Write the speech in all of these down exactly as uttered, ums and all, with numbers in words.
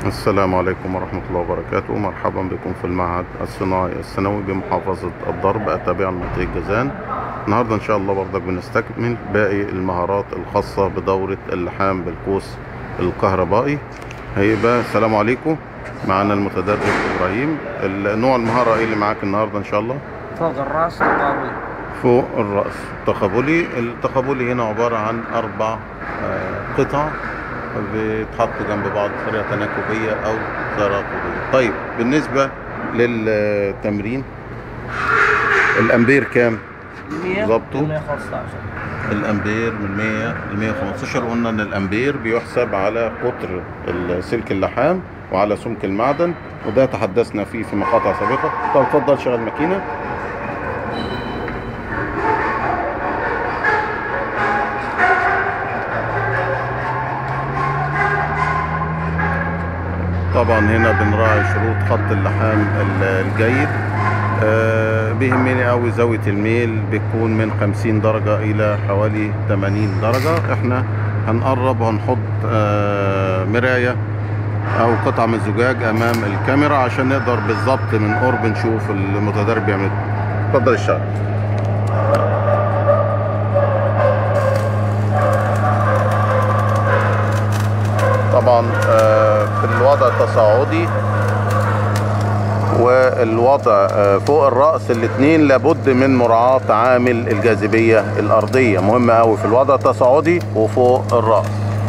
السلام عليكم ورحمة الله وبركاته. مرحبا بكم في المعهد الصناعي الثانوي بمحافظة الضرب التابعة لمنطقة جازان. النهاردة إن شاء الله برضك بنستكمل باقي المهارات الخاصة بدورة اللحام بالقوس الكهربائي. هيبقى السلام عليكم، معنا المتدرب إبراهيم. نوع المهارة إيه اللي معاك النهاردة إن شاء الله؟ فوق الراس تقابلي. فوق الرأس تقابلي. التقابلي هنا عبارة عن أربع آه، قطع بيتحطوا جنب بعض بطريقه تناكبيه او تراكبيه. طيب بالنسبه للتمرين الامبير كام؟ ظبطه مية وخمستاشر. الامبير من مية ل مية وخمستاشر. قلنا ان الامبير بيحسب على قطر سلك اللحام وعلى سمك المعدن، وده تحدثنا فيه في مقاطع سابقه. طب اتفضل شغل ماكينه. طبعا هنا بنراعي شروط خط اللحام الجيد. أه بيهمني قوي زاوية الميل بتكون من خمسين درجة إلى حوالي ثمانين درجة. احنا هنقرب وهنحط أه مراية أو قطعة من الزجاج أمام الكاميرا عشان نقدر بالظبط من قرب نشوف المتدرب بيعمل. اتفضل الشغل. طبعا في الوضع التصاعدي والوضع فوق الرأس الاثنين لابد من مراعاة عامل الجاذبية الأرضية، مهمة أوي في الوضع التصاعدي وفوق الرأس.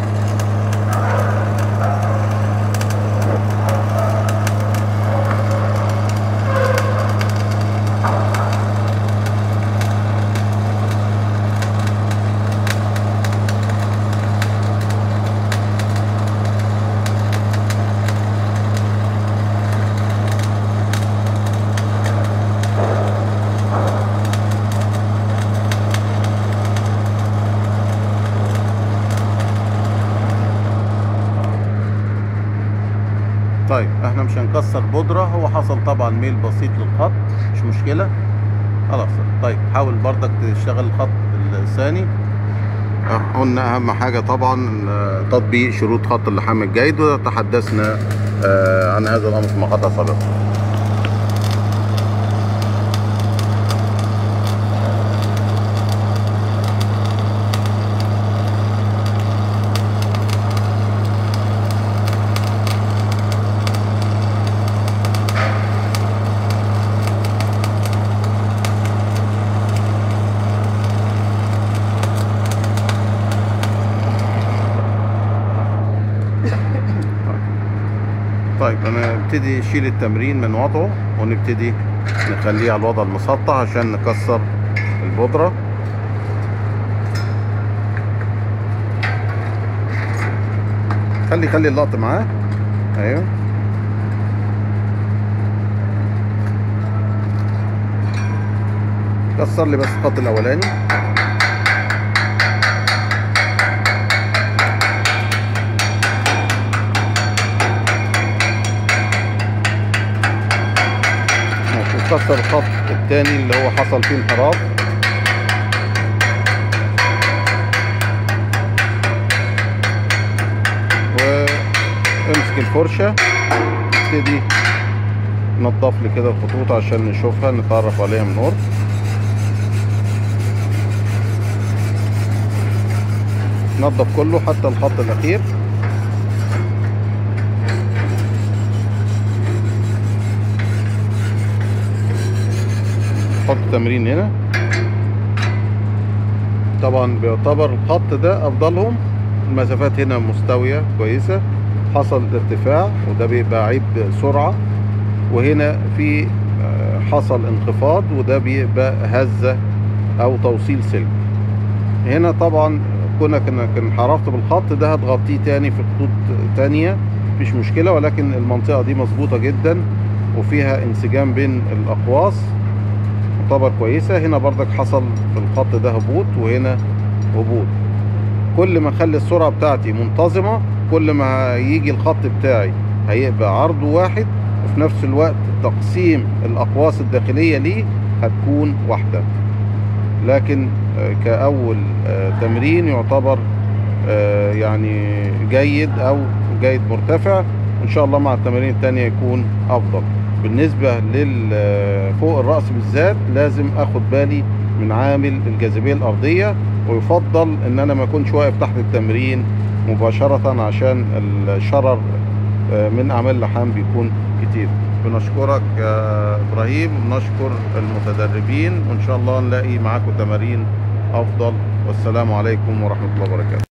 طيب احنا مش هنكسر بودرة، هو حصل طبعا ميل بسيط للخط، مش مشكلة خلاص. طيب حاول برضك تشتغل الخط الثاني. قلنا اهم حاجة طبعا تطبيق شروط خط اللحام الجيد، وتحدثنا عن هذا الامر في مقاطع سابقة. طيب انا نبتدي نشيل التمرين من وضعه ونبتدي نخليه على الوضع المسطح عشان نكسر البودرة. خلي خلي اللقط معاه. ايوه كسر لي بس الخط الاولاني. كسر الخط الثاني اللي هو حصل فيه انحراف. وامسك الفرشة ابتدي نضف لي كده الخطوط عشان نشوفها نتعرف عليها من قرب. نضف كله حتى الخط الاخير. حط تمرين هنا. طبعا بيعتبر الخط ده افضلهم. المسافات هنا مستوية كويسة، حصل ارتفاع وده بيبقى عيب سرعة، وهنا في حصل انخفاض وده بيبقى هزة او توصيل سلك. هنا طبعا كونك انك انحرفت بالخط ده هتغطيه تاني في خطوط تانية مفيش مشكلة، ولكن المنطقة دي مظبوطة جدا وفيها انسجام بين الاقواس تعتبر كويسة. هنا برضك حصل في الخط ده هبوط وهنا هبوط. كل ما اخلي السرعة بتاعتي منتظمة كل ما يجي الخط بتاعي هيبقى عرضه واحد، وفي نفس الوقت تقسيم الاقواس الداخلية ليه هتكون واحدة. لكن كأول تمرين يعتبر يعني جيد او جيد مرتفع، ان شاء الله مع التمارين التانية يكون افضل. بالنسبة لل فوق الرأس بالذات لازم اخد بالي من عامل الجاذبية الارضية، ويفضل ان انا ما اكونش واقف تحت التمرين مباشرة عشان الشرر من اعمال اللحام بيكون كتير. بنشكرك يا ابراهيم، ونشكر المتدربين، وان شاء الله نلاقي معاكم تمارين افضل. والسلام عليكم ورحمة الله وبركاته.